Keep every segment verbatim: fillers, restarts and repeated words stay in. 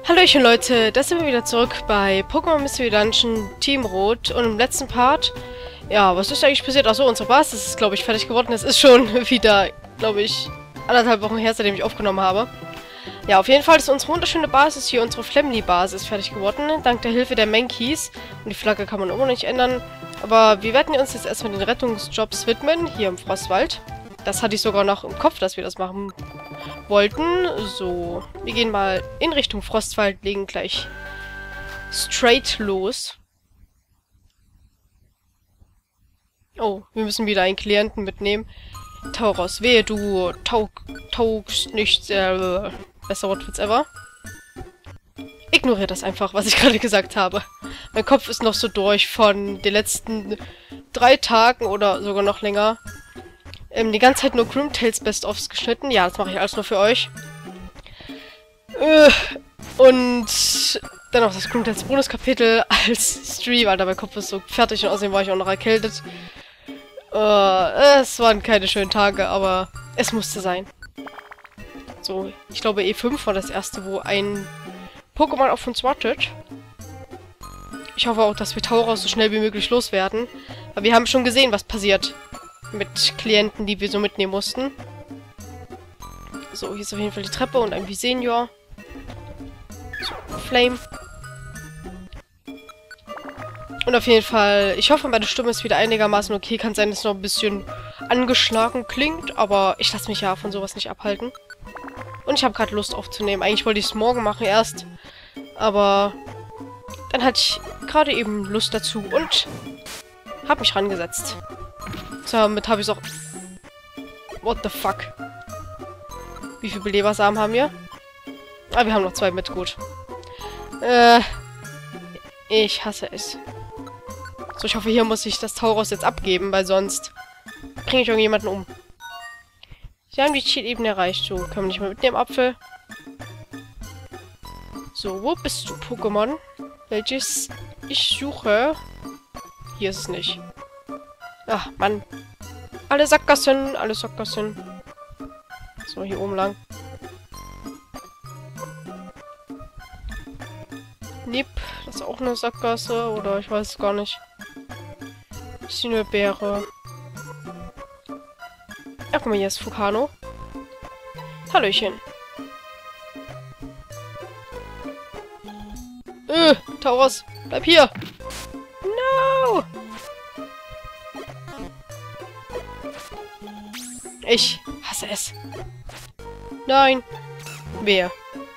Hallöchen Leute, da sind wir wieder zurück bei Pokémon Mystery Dungeon Team Rot und im letzten Part, ja, was ist eigentlich passiert? Achso, unsere Basis ist, glaube ich, fertig geworden. Es ist schon wieder, glaube ich, anderthalb Wochen her, seitdem ich aufgenommen habe. Ja, auf jeden Fall ist unsere wunderschöne Basis hier, unsere Flamly-Basis, fertig geworden, dank der Hilfe der Mankeys. Und die Flagge kann man immer noch nicht ändern. Aber wir werden uns jetzt erstmal den Rettungsjobs widmen, hier im Frostwald. Das hatte ich sogar noch im Kopf, dass wir das machen wollten. So, wir gehen mal in Richtung Frostwald, legen gleich straight los. Oh, wir müssen wieder einen Klienten mitnehmen. Tauros, wehe, du taug, taugst nicht. Äh, besser Wortwitz ever. Ignoriere das einfach, was ich gerade gesagt habe. Mein Kopf ist noch so durch von den letzten drei Tagen oder sogar noch länger. Ähm, die ganze Zeit nur Grimtails Best-ofs geschnitten. Ja, das mache ich alles nur für euch. Äh, und dann noch das Grimtails Bonuskapitel als Stream. Alter, mein Kopf ist so fertig und außerdem war ich auch noch erkältet. Äh, es waren keine schönen Tage, aber es musste sein. So, ich glaube E fünf war das erste, wo ein Pokémon auf uns wartet. Ich hoffe auch, dass wir Tauros so schnell wie möglich loswerden. Aber wir haben schon gesehen, was passiert mit Klienten, die wir so mitnehmen mussten. So, hier ist auf jeden Fall die Treppe und ein Visenior. So, Flame. Und auf jeden Fall, ich hoffe, meine Stimme ist wieder einigermaßen okay. Kann sein, dass es noch ein bisschen angeschlagen klingt, aber ich lasse mich ja von sowas nicht abhalten. Und ich habe gerade Lust aufzunehmen. Eigentlich wollte ich es morgen machen erst, aber dann hatte ich gerade eben Lust dazu und habe mich rangesetzt. Damit habe ich es auch... What the fuck? Wie viele Belebersamen haben wir? Ah, wir haben noch zwei mit, gut. Äh... Ich hasse es. So, ich hoffe, hier muss ich das Tauros jetzt abgeben, weil sonst bringe ich irgendjemanden um. Sie haben die Zielebene erreicht. So, können wir nicht mehr mitnehmen, Apfel. So, wo bist du, Pokémon? Welches ich suche? Hier ist es nicht. Ach, Mann. Alle Sackgassen, alle Sackgassen. So, hier oben lang. Nipp, das ist auch eine Sackgasse, oder ich weiß es gar nicht. Das ist eine Beere. Ach, guck mal, hier ist Fukano. Hallöchen. Äh, Tauros, bleib hier. No! Ich hasse es. Nein. Wer?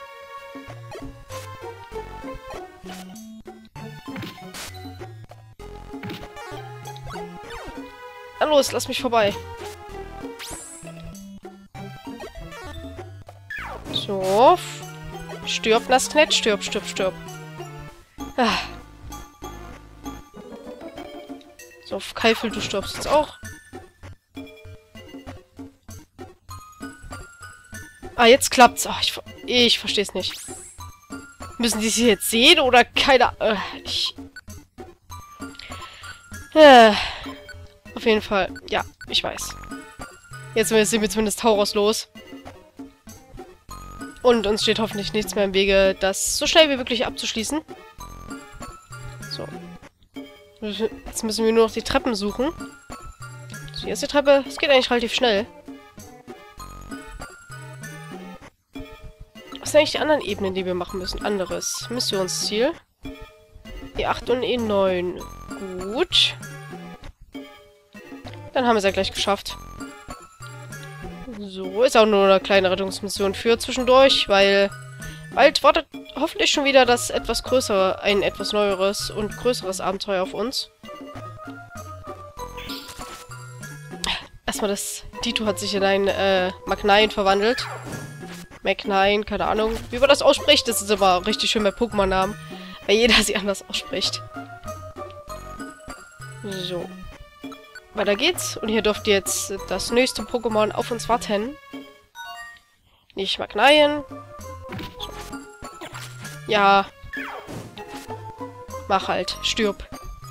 Na los, lass mich vorbei. So. Stirb, Nassknett. Stirb, stirb, stirb. Ah. So, Keifel, du stirbst jetzt auch. Ah, jetzt klappt's. Ach, ich, ich verstehe es nicht. Müssen die sie jetzt sehen oder keine... Äh, ich... Äh, auf jeden Fall. Ja, ich weiß. Jetzt sind wir zumindest Tauros los. Und uns steht hoffentlich nichts mehr im Wege, das so schnell wie möglich abzuschließen. So. Jetzt müssen wir nur noch die Treppen suchen. So, hier ist die Treppe. Es geht eigentlich relativ schnell. Was sind eigentlich die anderen Ebenen, die wir machen müssen? Anderes. Missionsziel. E acht und E neun. Gut. Dann haben wir es ja gleich geschafft. So, ist auch nur eine kleine Rettungsmission für zwischendurch, weil bald wartet hoffentlich schon wieder das etwas größere, ein etwas neueres und größeres Abenteuer auf uns. Erstmal das Dito hat sich in ein äh, Magnein verwandelt. Magnein, keine Ahnung, wie man das ausspricht. Das ist aber richtig schön bei Pokémon-Namen, weil jeder sie anders ausspricht. So. Weiter geht's. Und hier dürfte jetzt das nächste Pokémon auf uns warten. Nicht Magneien. So. Ja. Mach halt. Stirb.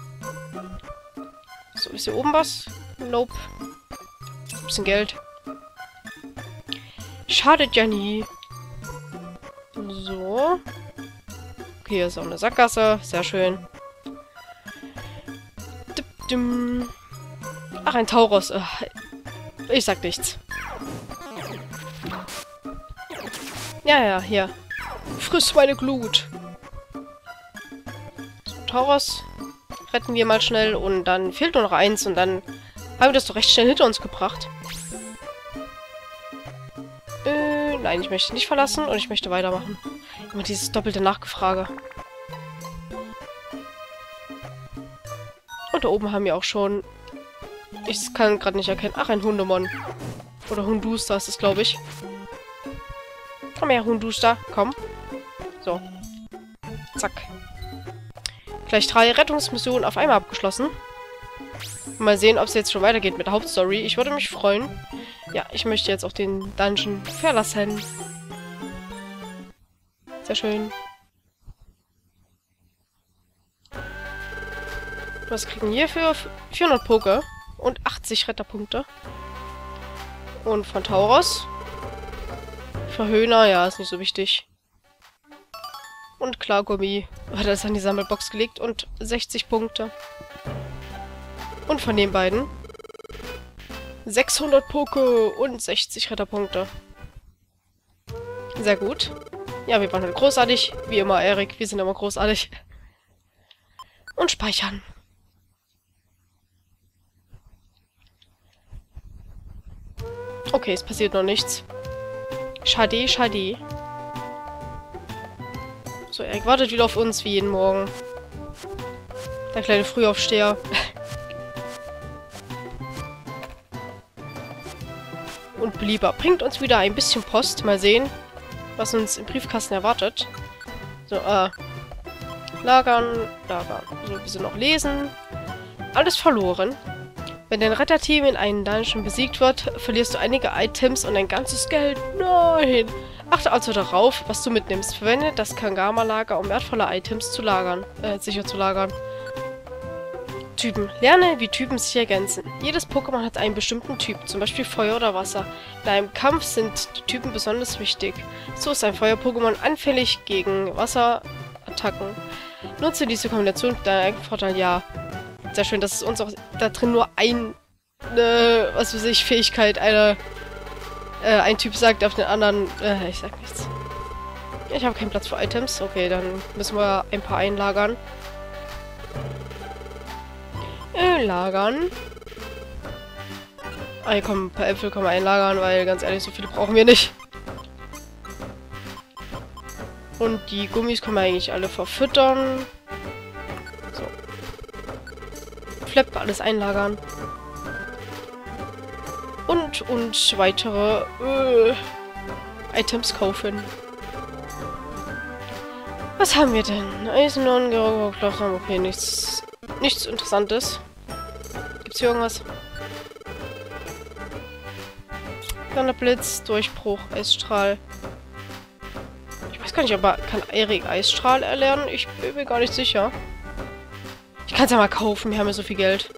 So, ist hier oben was? Nope. Bisschen Geld. Schadet ja nie. So. Okay, hier ist auch eine Sackgasse. Sehr schön. Ach, ein Tauros. Ich sag nichts. Ja, ja, hier. Friss meine Glut. So, Tauros retten wir mal schnell und dann fehlt nur noch eins und dann haben wir das doch recht schnell hinter uns gebracht. Äh, nein, ich möchte nicht verlassen und ich möchte weitermachen. Immer dieses doppelte Nachgefrage. Und da oben haben wir auch schon... Ich kann gerade nicht erkennen. Ach, ein Hundemon. Oder Hunduster ist es, glaube ich. Komm her, Hunduster. Komm. So. Zack. Gleich drei Rettungsmissionen auf einmal abgeschlossen. Mal sehen, ob es jetzt schon weitergeht mit der Hauptstory. Ich würde mich freuen. Ja, ich möchte jetzt auch den Dungeon verlassen. Sehr schön. Was kriegen wir für vierhundert Poke und achtzig Retterpunkte? Und von Tauros. Für Höhner, ja, ist nicht so wichtig. Und Klargummi. Hat er das an die Sammelbox gelegt und sechzig Punkte. Und von den beiden sechshundert Poke und sechzig Retterpunkte. Sehr gut. Ja, wir waren halt großartig. Wie immer, Erik. Wir sind immer großartig. Und speichern. Okay, es passiert noch nichts. Schade, schade. So, Erik wartet wieder auf uns, wie jeden Morgen. Der kleine Frühaufsteher. Und Belieber bringt uns wieder ein bisschen Post. Mal sehen, was uns im Briefkasten erwartet. So, äh. Lagern, lagern. So, wir sind noch lesen. Alles verloren. Wenn dein Retterteam in einem Dungeon besiegt wird, verlierst du einige Items und dein ganzes Geld. Nein! Achte also darauf, was du mitnimmst. Verwende das Kangama-Lager, um wertvolle Items zu lagern, äh, sicher zu lagern. Typen. Lerne, wie Typen sich ergänzen. Jedes Pokémon hat einen bestimmten Typ, zum Beispiel Feuer oder Wasser. In einem Kampf sind die Typen besonders wichtig. So ist ein Feuer-Pokémon anfällig gegen Wasserattacken. Nutze diese Kombination für deinen eigenen Vorteil, ja. Sehr schön, dass es uns auch da drin nur ein, äh, was weiß ich, Fähigkeit, eine, äh, ein Typ sagt auf den anderen, äh, ich sag nichts. Ich habe keinen Platz für Items. Okay, dann müssen wir ein paar einlagern. Äh, lagern. Ah, hier kommen ein paar Äpfel können wir einlagern, weil ganz ehrlich, so viele brauchen wir nicht. Und die Gummis können wir eigentlich alle verfüttern. So. Flap, alles einlagern. Und, und weitere äh, Items kaufen. Was haben wir denn? Eisenhorn, Gerauberklochen, okay, nichts, nichts Interessantes. Gibt's hier irgendwas? Donnerblitz, Durchbruch, Eisstrahl. Ich weiß gar nicht, aber kann Erik Eisstrahl erlernen? Ich bin mir gar nicht sicher. Ich kann es ja mal kaufen, wir haben ja so viel Geld.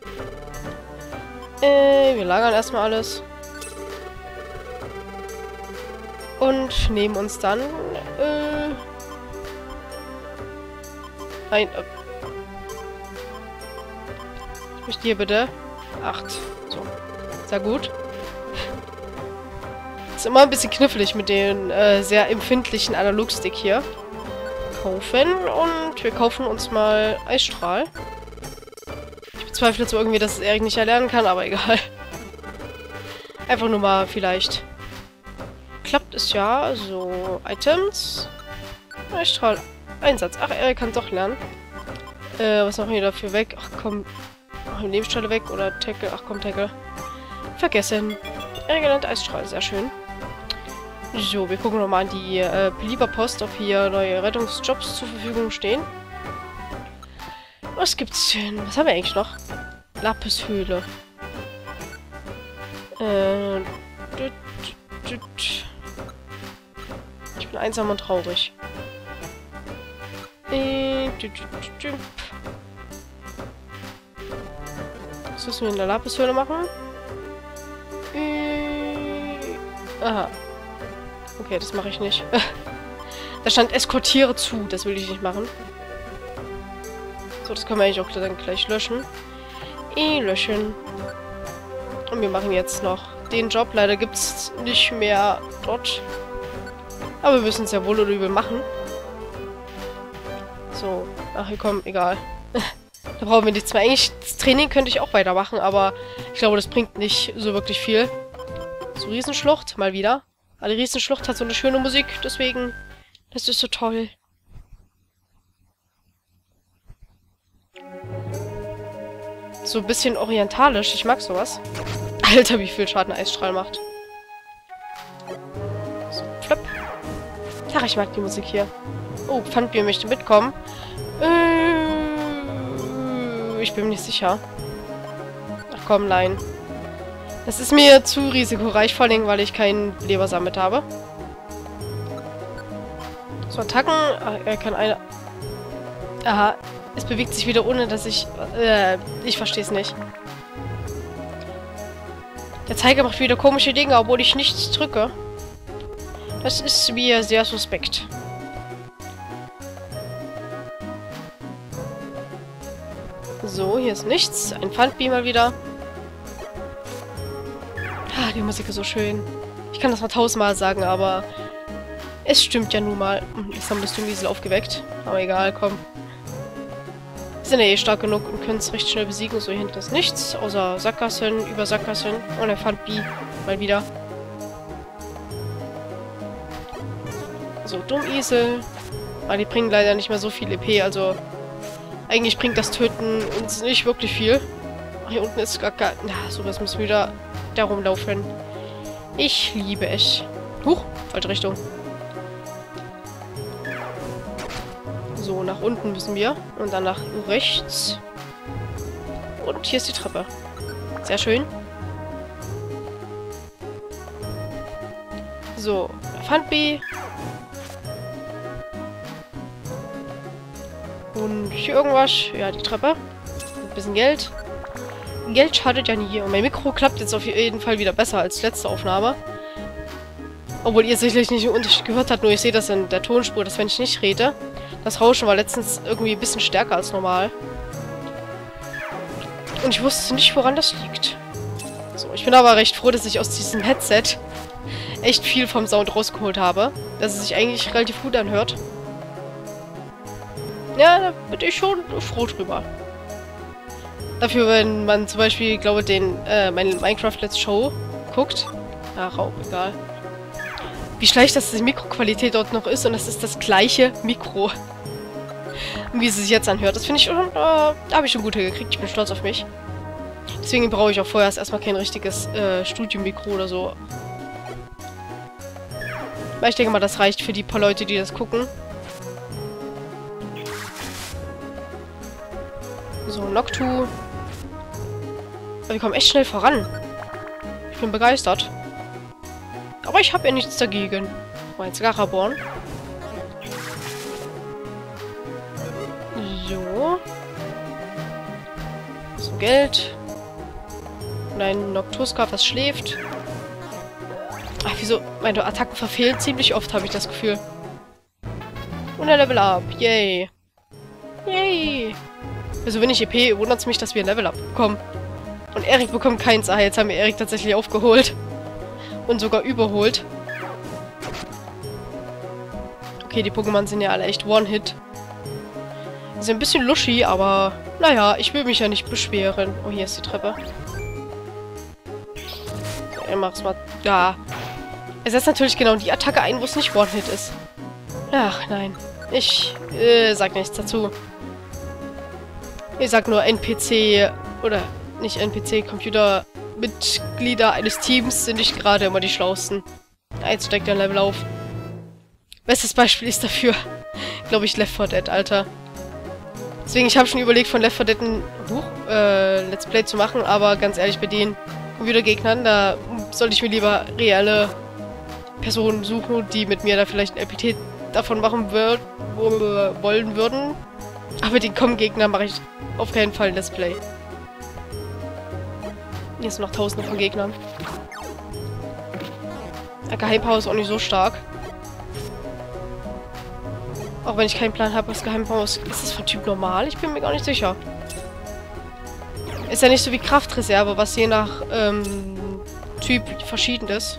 Äh, wir lagern erstmal alles. Und nehmen uns dann, äh... ein... Äh, ich möchte hier bitte... acht. So. Sehr gut. Ist immer ein bisschen knifflig mit dem äh, sehr empfindlichen Analogstick hier. Kaufen und wir kaufen uns mal Eisstrahl. Ich bezweifle jetzt irgendwie, dass es Erik nicht erlernen kann, aber egal. Einfach nur mal vielleicht. Klappt es ja. So, Items. Eisstrahl. Einsatz. Ach, Erik kann doch lernen. Äh, was machen wir dafür weg? Ach komm. Machen wir Lebensstelle weg oder Tackle. Ach komm, Tackle. Vergessen. Erik lernt Eisstrahl. Sehr schön. So, wir gucken nochmal an die äh, Belieberpost, ob hier neue Rettungsjobs zur Verfügung stehen. Was gibt's denn? Was haben wir eigentlich noch? Lapishöhle. Äh, düt, düt. Ich bin einsam und traurig. Äh, düt, düt, düt. Was müssen wir in der Lapishöhle machen? Äh, aha. Okay, das mache ich nicht. Da stand eskortiere zu. Das will ich nicht machen. So, das können wir eigentlich auch dann gleich löschen. Eh, löschen. Und wir machen jetzt noch den Job. Leider gibt es nicht mehr dort. Aber wir müssen es ja wohl oder übel machen. So. Ach, hier komm, egal. Da brauchen wir nichts mehr. Eigentlich, das Training könnte ich auch weitermachen, aber ich glaube, das bringt nicht so wirklich viel. So, Riesenschlucht, mal wieder. Aber die Riesenschlucht hat so eine schöne Musik, deswegen, das ist so toll. So ein bisschen orientalisch, ich mag sowas. Alter, wie viel Schaden Eisstrahl macht. So, flip. Ach, ich mag die Musik hier. Oh, Pfandbier möchte mitkommen. Äh, ich bin mir nicht sicher. Ach komm, nein. Das ist mir zu risikoreich, vor allem, weil ich keinen Lebersamen mit habe. So, Attacken. Ach, er kann eine... Aha. Es bewegt sich wieder, ohne dass ich... Äh, ich verstehe es nicht. Der Zeiger macht wieder komische Dinge, obwohl ich nichts drücke. Das ist mir sehr suspekt. So, hier ist nichts. Ein Pfandbier mal wieder. Ah, die Musik ist so schön. Ich kann das mal tausendmal sagen, aber... Es stimmt ja nun mal. Jetzt haben wir das Wiesel aufgeweckt. Aber egal, komm. Wir sind ja eh stark genug und können es recht schnell besiegen. So, hier hinten ist nichts. Außer Sackgassen, über Sackgassen. Und ein Pfandbier. Mal wieder. So, Dummisel. Aber die bringen leider nicht mehr so viel E P, also... Eigentlich bringt das Töten uns nicht wirklich viel. Ach, hier unten ist gar gar... Na, sowas müssen wir wieder da rumlaufen. Ich liebe es. Huch, falsche Richtung. So, nach unten müssen wir. Und dann nach rechts. Und hier ist die Treppe. Sehr schön. So, Pfandbier. Und hier irgendwas. Ja, die Treppe. Ein bisschen Geld. Geld schadet ja nie. Und mein Mikro klappt jetzt auf jeden Fall wieder besser als letzte Aufnahme. Obwohl ihr sicherlich nicht den Unterschied gehört habt, nur ich sehe das in der Tonspur, dass wenn ich nicht rede, das Rauschen war letztens irgendwie ein bisschen stärker als normal. Und ich wusste nicht, woran das liegt. So, ich bin aber recht froh, dass ich aus diesem Headset echt viel vom Sound rausgeholt habe. Dass es sich eigentlich relativ gut anhört. Ja, da bin ich schon froh drüber. Dafür, wenn man zum Beispiel, glaube ich, den, äh, mein Minecraft Let's Show guckt. Ach, auch egal. Wie schlecht, dass die Mikroqualität dort noch ist und es ist das gleiche Mikro. Und wie es sich jetzt anhört, das finde ich schon, äh, da habe ich schon gut hingekriegt. Ich bin stolz auf mich. Deswegen brauche ich auch vorerst erstmal kein richtiges äh, Studio-Mikro oder so. Weil ich denke mal, das reicht für die paar Leute, die das gucken. So, Noctu. Wir kommen echt schnell voran. Ich bin begeistert. Aber ich habe ja nichts dagegen. Oh, jetzt Garaborn. So. So, Geld. Und ein Noctuska, was schläft. Ach, wieso? Meine Attacken verfehlen ziemlich oft, habe ich das Gefühl. Und ein Level Up. Yay. Yay. Also wenig E P, wundert es mich, dass wir ein Level Up bekommen. Und Erik bekommt keins. Ah, jetzt haben wir Erik tatsächlich aufgeholt. Und sogar überholt. Okay, die Pokémon sind ja alle echt One-Hit. Die sind ein bisschen luschi, aber... Naja, ich will mich ja nicht beschweren. Oh, hier ist die Treppe. Ich mach's mal... Ja. Er setzt natürlich genau die Attacke ein, wo es nicht One-Hit ist. Ach, nein. Ich äh, sag nichts dazu. Ich sag nur N P C... Oder nicht N P C, Computer... Mitglieder eines Teams sind nicht gerade immer die Schlausten. Jetzt steigt ein Level auf. Bestes Beispiel ist dafür, glaube ich, Left four Dead, Alter. Deswegen, ich habe schon überlegt, von Left four Dead ein Buch, äh, Let's Play zu machen, aber ganz ehrlich, bei den Computergegnern, da sollte ich mir lieber reelle Personen suchen, die mit mir da vielleicht ein L P T davon machen würd, wollen würden. Aber den Com-Gegner mache ich auf keinen Fall ein Let's Play. Hier sind noch tausende von Gegnern. Der Geheimpower ist auch nicht so stark. Auch wenn ich keinen Plan habe, was Geheimhaus ist. Ist das von Typ normal? Ich bin mir gar nicht sicher. Ist ja nicht so wie Kraftreserve, was je nach ähm, Typ verschieden ist.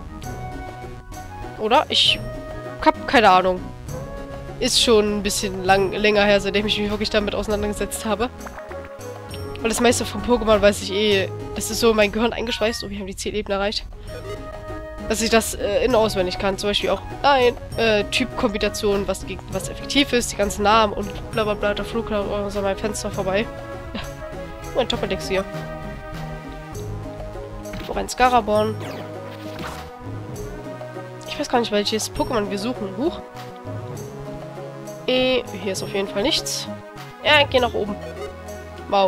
Oder? Ich hab keine Ahnung. Ist schon ein bisschen lang, länger her, seitdem ich mich wirklich damit auseinandergesetzt habe. Weil das meiste von Pokémon weiß ich eh. Das ist so in mein Gehirn eingeschweißt. Oh, wir haben die Zielebene erreicht. Dass ich das äh, in- und auswendig kann. Zum Beispiel auch, nein, äh, Typkombination, was gegen was effektiv ist, die ganzen Namen und bla bla bla. Der Flug an meinem Fenster vorbei. Ja. Oh, ein Top-Elixier. Noch ein Scaraborn. Ich weiß gar nicht, welches Pokémon wir suchen. Huch. Eh, hier ist auf jeden Fall nichts. Ja, geh nach oben. Wow.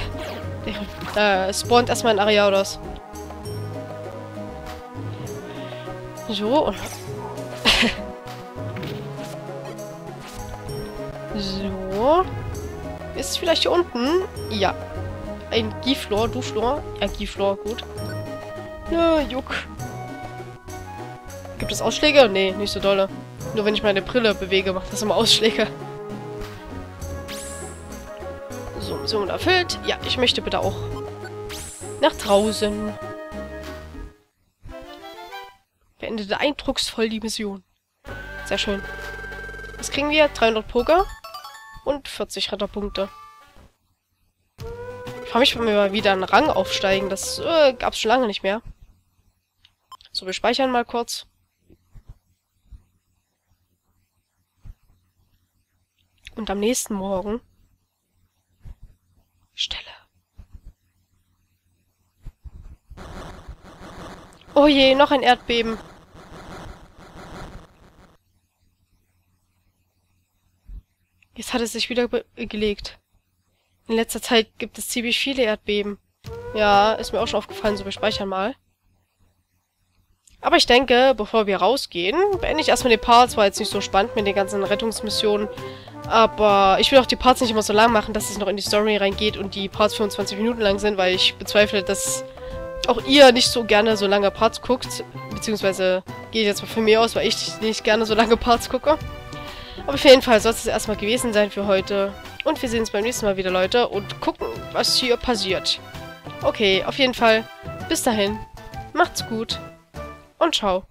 Da spawnt erstmal ein Ariados. So. So. Ist es vielleicht hier unten? Ja. Ein Giflor, Duflor. Ja, Giflor, gut. Ja, Juck. Gibt es Ausschläge? Nee, nicht so dolle. Nur wenn ich meine Brille bewege, macht das immer Ausschläge. So, Mission erfüllt. Ja, ich möchte bitte auch nach draußen. Beendete eindrucksvoll die Mission. Sehr schön. Was kriegen wir? dreihundert Poker und vierzig Retterpunkte. Ich frage mich, wenn wir mal wieder einen Rang aufsteigen. Das äh, gab es schon lange nicht mehr. So, wir speichern mal kurz. Und am nächsten Morgen... Stille. Oh je, noch ein Erdbeben. Jetzt hat es sich wieder gelegt. In letzter Zeit gibt es ziemlich viele Erdbeben. Ja, ist mir auch schon aufgefallen, so wir speichern mal. Aber ich denke, bevor wir rausgehen, beende ich erstmal den Part. Es war jetzt nicht so spannend mit den ganzen Rettungsmissionen. Aber ich will auch die Parts nicht immer so lang machen, dass es noch in die Story reingeht und die Parts fünfundzwanzig Minuten lang sind, weil ich bezweifle, dass auch ihr nicht so gerne so lange Parts guckt. Beziehungsweise gehe ich jetzt mal für mich aus, weil ich nicht gerne so lange Parts gucke. Aber auf jeden Fall soll es erstmal gewesen sein für heute. Und wir sehen uns beim nächsten Mal wieder, Leute, und gucken, was hier passiert. Okay, auf jeden Fall. Bis dahin. Macht's gut. Und ciao.